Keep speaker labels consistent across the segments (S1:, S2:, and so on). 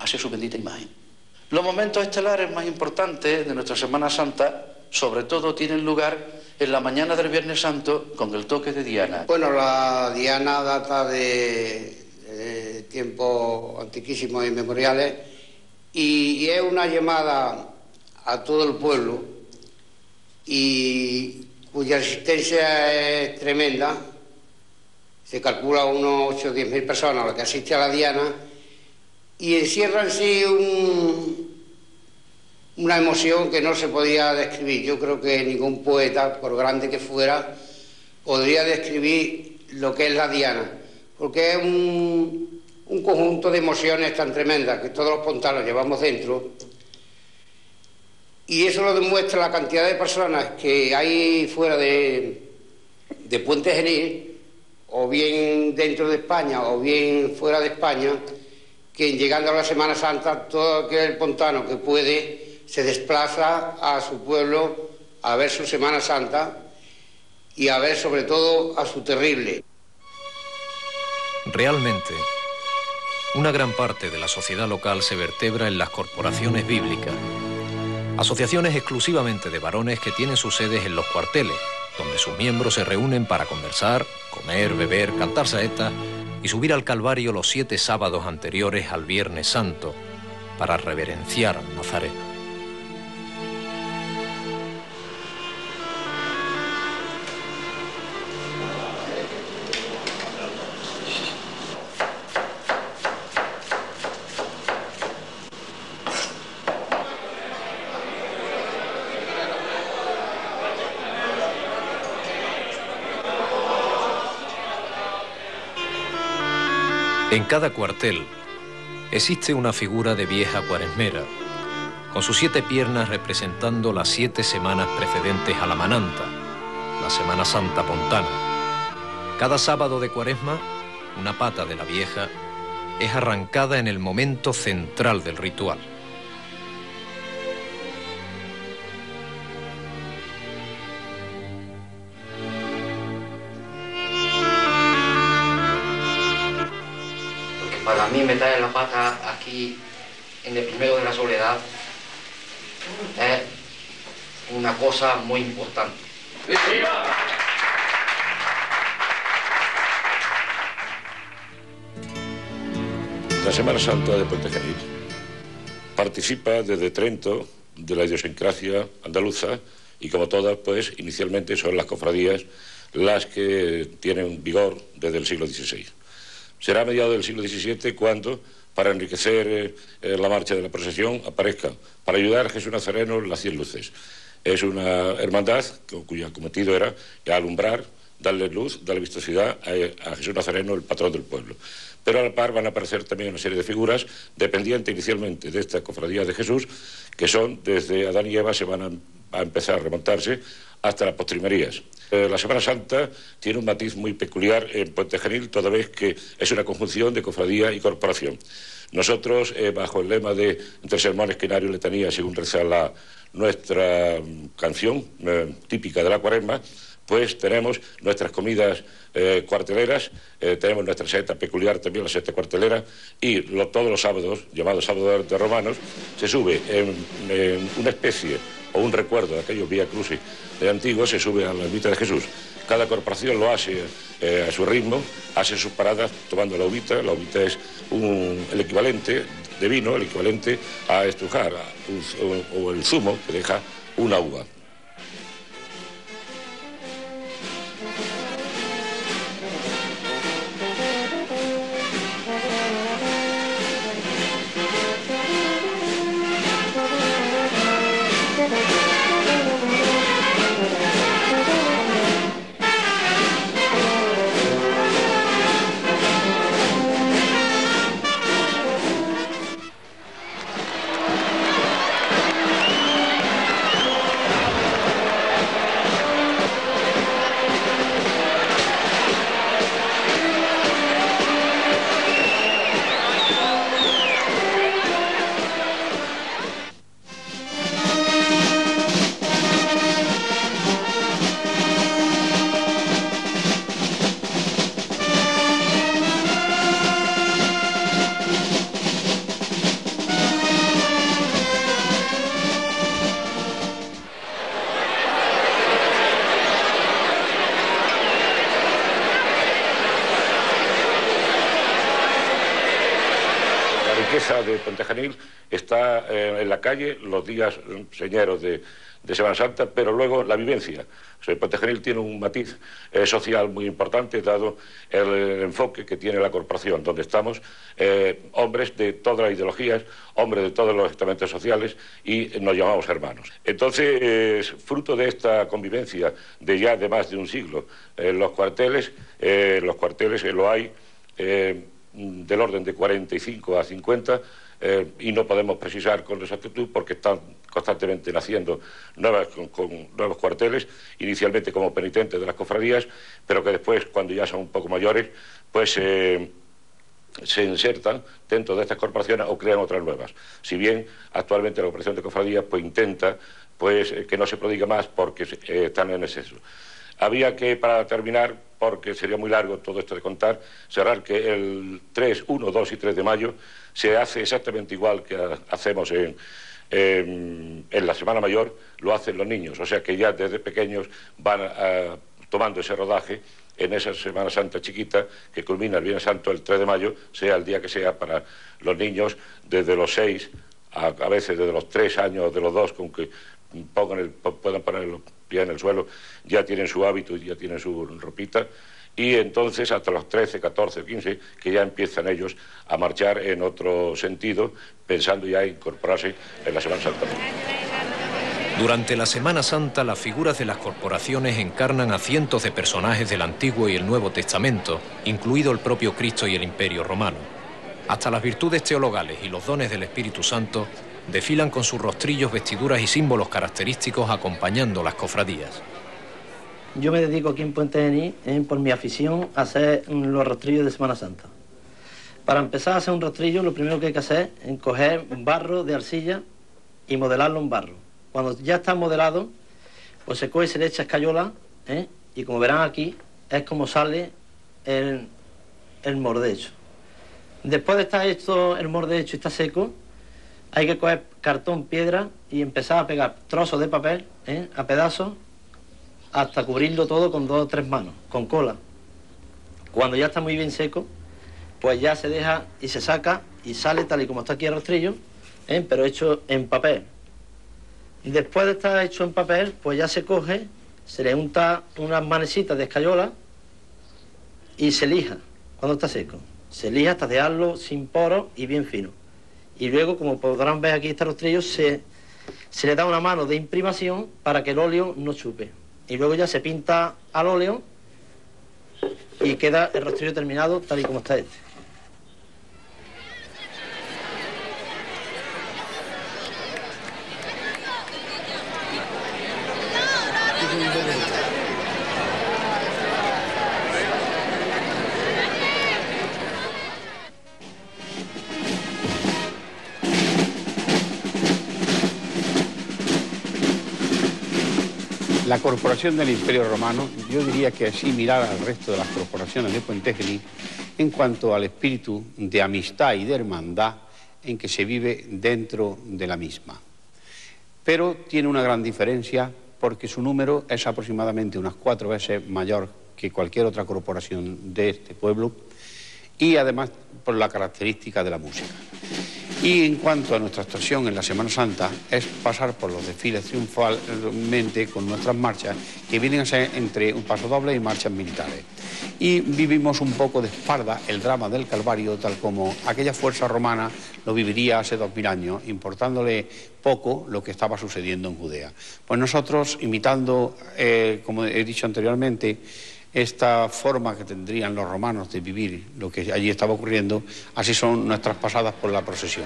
S1: hacia su bendita imagen. Los momentos estelares más importantes de nuestra Semana Santa, sobre todo, tienen lugar en la mañana del Viernes Santo con el toque de Diana.
S2: Bueno, la Diana data de tiempos antiquísimos e inmemoriales y es una llamada a todo el pueblo y cuya asistencia es tremenda. Se calcula unos 8 o 10 mil personas las que asisten a la Diana y encierra en sí una emoción que no se podía describir. Yo creo que ningún poeta, por grande que fuera, podría describir lo que es la Diana, porque es un conjunto de emociones tan tremendas que todos los pontanos llevamos dentro, y eso lo demuestra la cantidad de personas que hay fuera de Puente Genil, o bien dentro de España o bien fuera de España, que llegando a la Semana Santa todo aquel pontano que puede se desplaza a su pueblo a ver su Semana Santa y a ver sobre todo a su terrible.
S3: Realmente, una gran parte de la sociedad local se vertebra en las corporaciones bíblicas, asociaciones exclusivamente de varones que tienen sus sedes en los cuarteles, donde sus miembros se reúnen para conversar, comer, beber, cantar saetas y subir al Calvario los 7 sábados anteriores al Viernes Santo para reverenciar al Nazareno. En cada cuartel existe una figura de vieja cuaresmera, con sus 7 piernas representando las 7 semanas precedentes a la Mananta, la Semana Santa pontana. Cada sábado de Cuaresma, una pata de la vieja es arrancada en el momento central del ritual.
S4: Para mí meter la pata aquí en el primero de la soledad es una cosa muy importante.
S5: La Semana Santa de Puente Genil participa desde Trento de la idiosincrasia andaluza y, como todas, pues inicialmente son las cofradías las que tienen vigor desde el siglo XVI. Será a mediados del siglo XVII cuando, para enriquecer la marcha de la procesión, aparezca para ayudar a Jesús Nazareno las 100 luces. Es una hermandad cuyo cometido era alumbrar, darle luz, darle vistosidad a Jesús Nazareno, el patrón del pueblo. Pero a la par van a aparecer también una serie de figuras dependientes inicialmente de esta cofradía de Jesús, que son desde Adán y Eva, se van a empezar a remontarse hasta las postrimerías. La Semana Santa tiene un matiz muy peculiar en Puente Genil, toda vez que es una conjunción de cofradía y corporación. Nosotros, bajo el lema de entre sermones, quinario y letanía, según reza nuestra canción típica de la Cuaresma, pues tenemos nuestras comidas cuarteleras, tenemos nuestra saeta peculiar también, la saeta cuartelera, y todos los sábados, llamados sábados de romanos, se sube en una especie o un recuerdo de aquellos vía crucis de antiguos, se sube a la ermita de Jesús. Cada corporación lo hace a su ritmo, hace sus paradas tomando la uvita. La uvita es el equivalente de vino, el equivalente a estrujar o el zumo que deja una uva. riqueza de Puente Genil está en la calle, los días señeros de Semana Santa, pero luego la vivencia. O sea, Puente Genil tiene un matiz social muy importante, dado el enfoque que tiene la corporación, donde estamos hombres de todas las ideologías, hombres de todos los estamentos sociales, y nos llamamos hermanos. Entonces, fruto de esta convivencia de ya de más de un siglo, los cuarteles lo hay del orden de 45 a 50, y no podemos precisar con exactitud porque están constantemente naciendo con nuevos cuarteles, inicialmente como penitentes de las cofradías, pero que después, cuando ya son un poco mayores, pues se insertan dentro de estas corporaciones o crean otras nuevas. Si bien actualmente la corporación de cofradías pues intenta que no se prodigue más porque están en exceso. Había que, para terminar, porque sería muy largo todo esto de contar, cerrar que el 3, 1, 2 y 3 de mayo se hace exactamente igual que hacemos en la Semana Mayor, lo hacen los niños. O sea que ya desde pequeños van tomando ese rodaje en esa Semana Santa chiquita que culmina el Viernes Santo el 3 de mayo, sea el día que sea, para los niños desde los 6, a veces desde los 3 años, de los 2, con que puedan poner los pies en el suelo, ya tienen su hábito y ya tienen su ropita, y entonces hasta los 13, 14, 15, que ya empiezan ellos a marchar en otro sentido, pensando ya en incorporarse en la Semana Santa.
S3: Durante la Semana Santa, las figuras de las corporaciones encarnan a cientos de personajes del Antiguo y el Nuevo Testamento, incluido el propio Cristo y el Imperio Romano. Hasta las virtudes teologales y los dones del Espíritu Santo desfilan con sus rostrillos, vestiduras y símbolos característicos acompañando las cofradías.
S6: Yo me dedico aquí en Puente Genil, por mi afición, a hacer los rostrillos de Semana Santa. Para empezar a hacer un rostrillo, lo primero que hay que hacer es coger barro de arcilla y modelarlo en barro. Cuando ya está modelado, pues se coge y se le echa escayola, y como verán aquí, es como sale el molde hecho. Después de estar hecho el molde hecho y está seco, hay que coger cartón, piedra y empezar a pegar trozos de papel, a pedazos, hasta cubrirlo todo con 2 o 3 manos, con cola. Cuando ya está muy bien seco, pues ya se deja y se saca y sale tal y como está aquí el rostrillo, pero hecho en papel. Después de estar hecho en papel, pues ya se coge, se le unta unas manecitas de escayola y se lija cuando está seco. Se lija hasta dejarlo sin poros y bien fino. Y luego, como podrán ver aquí este rostrillo, se le da una mano de imprimación para que el óleo no chupe. Y luego ya se pinta al óleo y queda el rostrillo terminado tal y como está este.
S2: La corporación del Imperio Romano, yo diría que es similar al resto de las corporaciones de Puente Genil en cuanto al espíritu de amistad y de hermandad en que se vive dentro de la misma. Pero tiene una gran diferencia porque su número es aproximadamente unas 4 veces mayor que cualquier otra corporación de este pueblo, y además por la característica de la música. Y en cuanto a nuestra actuación en la Semana Santa, es pasar por los desfiles triunfalmente con nuestras marchas, que vienen a ser entre un paso doble y marchas militares. Y vivimos un poco de espalda el drama del Calvario, tal como aquella fuerza romana lo viviría hace 2000 años, importándole poco lo que estaba sucediendo en Judea. Pues nosotros, imitando, como he dicho anteriormente, esta forma que tendrían los romanos de vivir lo que allí estaba ocurriendo, así son nuestras pasadas por la procesión.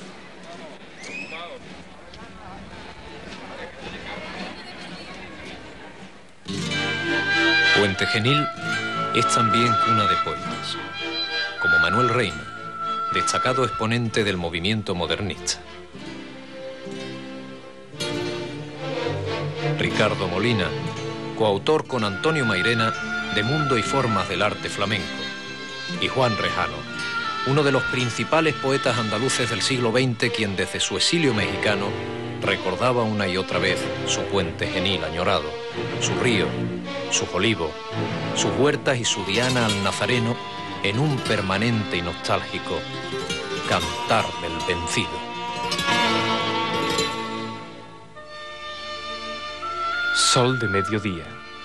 S3: Puente Genil es también cuna de poetas, como Manuel Reina, destacado exponente del movimiento modernista. Ricardo Molina, coautor con Antonio Mairena de Mundo y Formas del Arte Flamenco, y Juan Rejano, uno de los principales poetas andaluces del siglo XX, quien desde su exilio mexicano recordaba una y otra vez su Puente Genil añorado, su río, sus olivos, sus huertas y su diana al Nazareno en un permanente y nostálgico cantar del vencido.
S7: Sol de mediodía.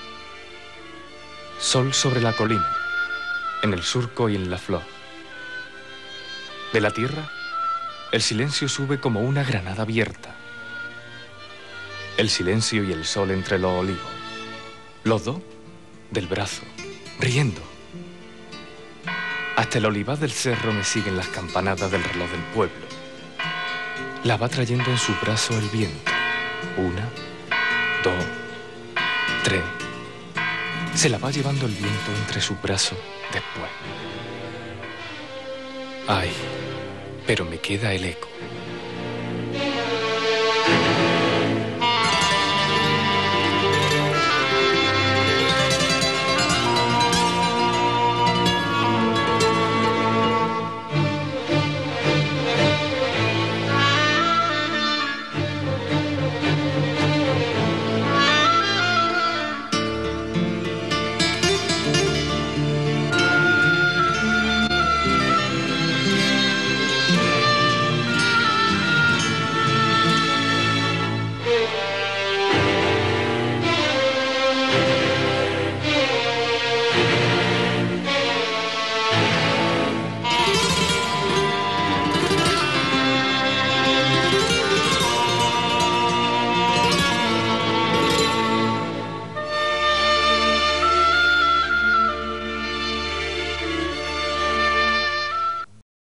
S7: Sol sobre la colina, en el surco y en la flor. De la tierra, el silencio sube como una granada abierta. El silencio y el sol entre los olivos. Los dos del brazo, riendo. Hasta el olivar del cerro me siguen las campanadas del reloj del pueblo. La va trayendo en su brazo el viento. 1, 2, 3. Se la va llevando el viento entre sus brazos después. Ay, pero me queda el eco,